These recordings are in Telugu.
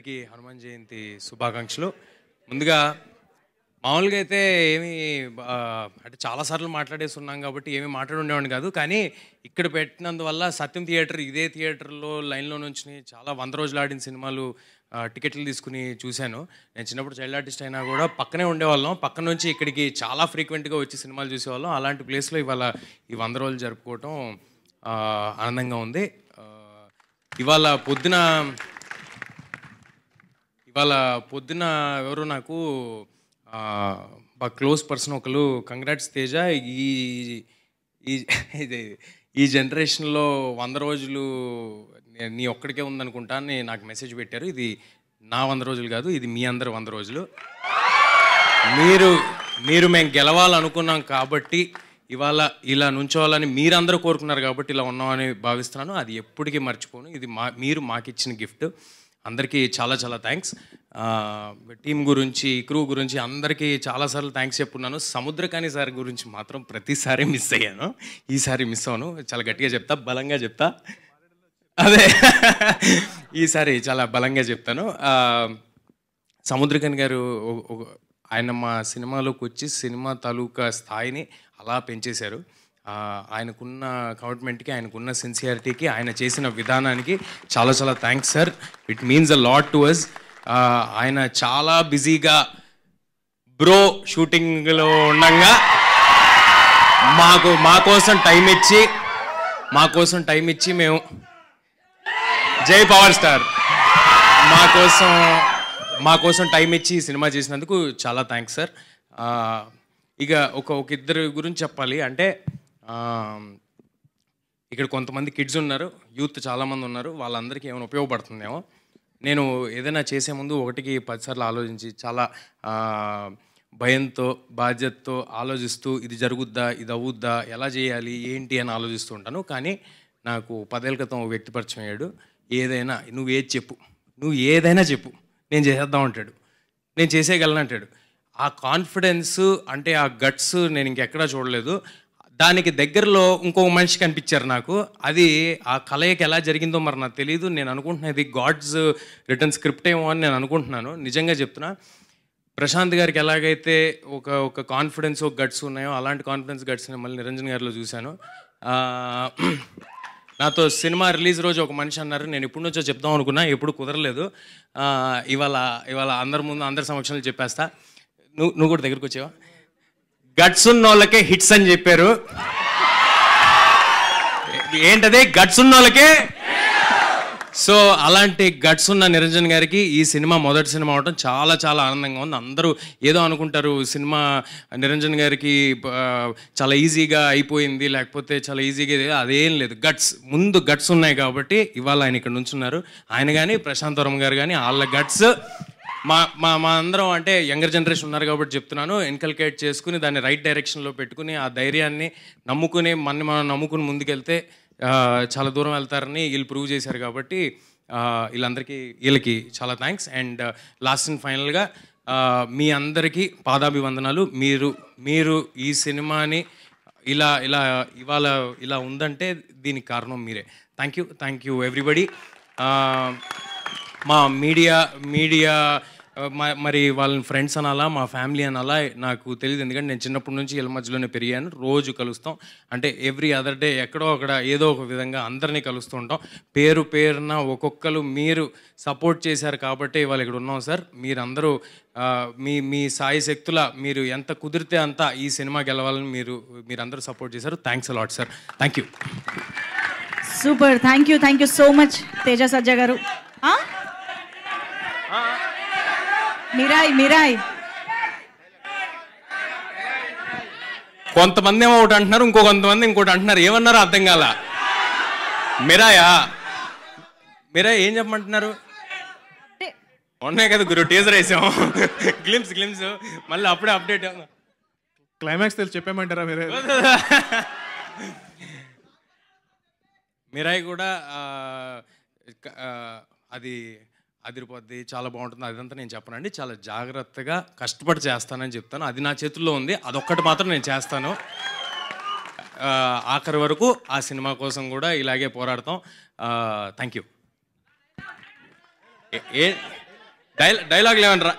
అందరికీ హనుమాన్ జయంతి శుభాకాంక్షలు. ముందుగా మామూలుగా అయితే ఏమి అంటే చాలాసార్లు మాట్లాడేసి ఉన్నాం కాబట్టి ఏమీ మాట్లాడుండేవాడిని కాదు. కానీ ఇక్కడ పెట్టినందువల్ల సత్యం థియేటర్ ఇదే థియేటర్లో లైన్లో నుంచి చాలా 100 రోజులు ఆడిన సినిమాలు టికెట్లు తీసుకుని చూశాను. నేను చిన్నప్పుడు చైల్డ్ ఆర్టిస్ట్ అయినా కూడా పక్కనే ఉండేవాళ్ళం. పక్కన నుంచి ఇక్కడికి చాలా ఫ్రీక్వెంట్గా వచ్చి సినిమాలు చూసేవాళ్ళం. అలాంటి ప్లేస్లో ఇవాళ ఈ 100 రోజులు జరుపుకోవటం ఆనందంగా ఉంది. ఇవాళ పొద్దున ఎవరు నాకు బాగా క్లోజ్ పర్సన్ ఒకరు కంగ్రాట్స్ తేజ, ఈ జనరేషన్లో 100 రోజులు నీ ఒక్కడికే ఉందనుకుంటా అని నాకు మెసేజ్ పెట్టారు. ఇది నా 100 రోజులు కాదు, ఇది మీ అందరు 100 రోజులు. మీరు మేము గెలవాలనుకున్నాం కాబట్టి ఇవాళ ఇలా నుంచోవాలని మీరందరూ కోరుకున్నారు కాబట్టి ఇలా ఉన్నామని భావిస్తున్నాను. అది ఎప్పటికీ మర్చిపోను. ఇది మీరు మాకు ఇచ్చిన గిఫ్ట్. అందరికీ చాలా చాలా థ్యాంక్స్. టీం గురించి, క్రూ గురించి అందరికీ చాలాసార్లు థ్యాంక్స్ చెప్పున్నాను. సముద్రకాని సార్ గురించి మాత్రం ప్రతిసారి మిస్ అయ్యాను. ఈసారి మిస్ అవ్వను. చాలా గట్టిగా చెప్తా, బలంగా చెప్తా. అదే ఈసారి చాలా బలంగా చెప్తాను. సముద్రకాని గారు ఆయన మా సినిమాలోకి వచ్చి సినిమా తాలూకా స్థాయిని అలా పెంచేశారు. ఆయనకున్న కమిట్మెంట్కి, ఆయనకున్న సిన్సియారిటీకి, ఆయన చేసిన విధానానికి చాలా చాలా thanks sir. It means a lot to us. ఆయన చాలా బిజీగా బ్రో షూటింగ్లో ఉండగా మా కోసం టైం ఇచ్చి మేము జై పవర్ స్టార్ మా కోసం టైం ఇచ్చి సినిమా చేసినందుకు చాలా థ్యాంక్స్ సార్. ఇక ఒక ఇద్దరు గురించి చెప్పాలి అంటే, ఇక్కడ కొంతమంది కిడ్స్ ఉన్నారు, యూత్ చాలామంది ఉన్నారు. వాళ్ళందరికీ ఏమైనా ఉపయోగపడుతుందేమో. నేను ఏదైనా చేసే ముందు 1కి 10 సార్లు ఆలోచించి చాలా భయంతో, బాధ్యతతో ఆలోచిస్తూ ఇది జరుగుద్దా, ఇది అవుద్దా, ఎలా చేయాలి, ఏంటి అని ఆలోచిస్తూ ఉంటాను. కానీ నాకు 10 ఏళ్ళ క్రితం వ్యక్తి పరిచయం అయ్యాడు. నువ్వు ఏదైనా చెప్పు నేను చేసేద్దాం అంటాడు, నేను చేసేయగలను అంటాడు. ఆ కాన్ఫిడెన్స్ అంటే ఆ గట్స్ నేను ఇంకెక్కడా చూడలేదు. దానికి దగ్గరలో ఇంకొక మనిషి కనిపించారు నాకు. అది ఆ కలయిక ఎలా జరిగిందో మరి నాకు తెలియదు. నేను అనుకుంటున్నాను ఇది గాడ్స్ రిటర్న్ స్క్రిప్ట్ ఏమో అని నేను అనుకుంటున్నాను. నిజంగా చెప్తున్నా. ప్రశాంత్ గారికి ఎలాగైతే ఒక కాన్ఫిడెన్స్, ఒక గట్స్ ఉన్నాయో అలాంటి కాన్ఫిడెన్స్, గట్స్ మళ్ళీ నిరంజన్ గారిలో చూశాను. నాతో సినిమా రిలీజ్ రోజు ఒక మనిషి అన్నారు, నేను ఎప్పటి నుంచో చెప్దాం అనుకున్నా, ఎప్పుడు కుదరలేదు. ఇవాళ అందరి సమక్షంలో చెప్పేస్తా. నువ్వు కూడా దగ్గరికి వచ్చావా? గట్స్ ఉన్న వాళ్ళకే హిట్స్ అని చెప్పారు. ఏంటది? గట్స్ ఉన్న వాళ్ళకే. సో అలాంటి గట్స్ ఉన్న నిరంజన్ గారికి ఈ సినిమా మొదటి సినిమా అవడం చాలా చాలా ఆనందంగా ఉంది. అందరూ ఏదో అనుకుంటారు సినిమా నిరంజన్ గారికి చాలా ఈజీగా అయిపోయింది, లేకపోతే చాలా ఈజీగా, అదేం లేదు. ముందు గట్స్ ఉన్నాయి కాబట్టి ఇవాళ ఆయన ఇక్కడ నుంచున్నారు. ఆయన కానీ ప్రశాంత్ వర్మ గారు కానీ వాళ్ళ గట్స్ మా అందరం అంటే యంగర్ జనరేషన్ ఉన్నారు కాబట్టి చెప్తున్నాను, ఇన్కల్కేట్ చేసుకుని దాన్ని రైట్ డైరెక్షన్లో పెట్టుకుని ఆ ధైర్యాన్ని నమ్ముకుని మనం నమ్ముకుని ముందుకెళ్తే చాలా దూరం వెళ్తారని వీళ్ళు ప్రూవ్ చేశారు. కాబట్టి వీళ్ళకి చాలా థ్యాంక్స్. అండ్ లాస్ట్ అండ్ ఫైనల్గా మీ అందరికీ పాదాభివందనాలు. మీరు ఈ సినిమాని ఇవాళ ఇలా ఉందంటే దీనికి కారణం మీరే. Thank you everybody. మా మీడియా మరి వాళ్ళని ఫ్రెండ్స్ అనాలా, మా ఫ్యామిలీ అనాలా నాకు తెలియదు. ఎందుకంటే నేను చిన్నప్పటి నుంచి వీళ్ళ మధ్యలోనే పెరిగాను. రోజు కలుస్తాం. అంటే ఎవ్రీ అదర్ డే ఎక్కడో అక్కడ ఏదో ఒక విధంగా అందరినీ కలుస్తూ ఉంటాం. పేరున ఒక్కొక్కరు మీరు సపోర్ట్ చేశారు కాబట్టి ఇవాళ ఇక్కడ ఉన్నాం సార్. మీరందరూ మీ సాయి శక్తుల మీరు ఎంత కుదిరితే అంత ఈ సినిమా గెలవాలని మీరందరూ సపోర్ట్ చేశారు. Thanks a lot sir. Thank you. Super. Thank you so much Teja Sajja garu. Mirai కొంతమంది ఏమో ఒకటి అంటున్నారు, కొంతమంది ఇంకోటి అంటున్నారు. ఏమన్నారో అర్థం కాల. మిరాయ్ ఏం చెప్పమంటున్నారు? ఉన్నాయి కదా గురు, టీజర్ వేసాము, గ్లిమ్స్ మళ్ళీ అప్పుడే అప్డేట్. క్లైమాక్స్ తెలిసి చెప్పేమంటారా మీరే? మిరాయ్ కూడా అది అదిరిపోద్ది, చాలా బాగుంటుంది. అదంతా నేను చెప్పనండి. చాలా జాగ్రత్తగా కష్టపడి చేస్తానని చెప్తాను. అది నా చేతుల్లో ఉంది. అదొక్కటి మాత్రం నేను చేస్తాను. ఆఖరి వరకు ఆ సినిమా కోసం కూడా ఇలాగే పోరాడతాం. Thank you. డైలాగ్ లేవనరా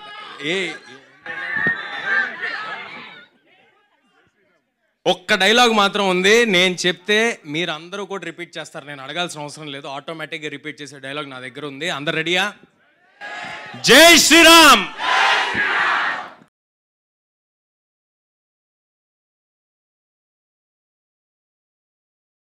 ఒక్క డైలాగ్ మాత్రం ఉంది, నేను చెప్తే మీరు అందరూ కూడా రిపీట్ చేస్తారు, నేను అడగాల్సిన అవసరం లేదు, ఆటోమేటిక్గా రిపీట్ చేసే డైలాగ్ నా దగ్గర ఉంది. అందరు రెడీయా? జై శ్రీరామ్.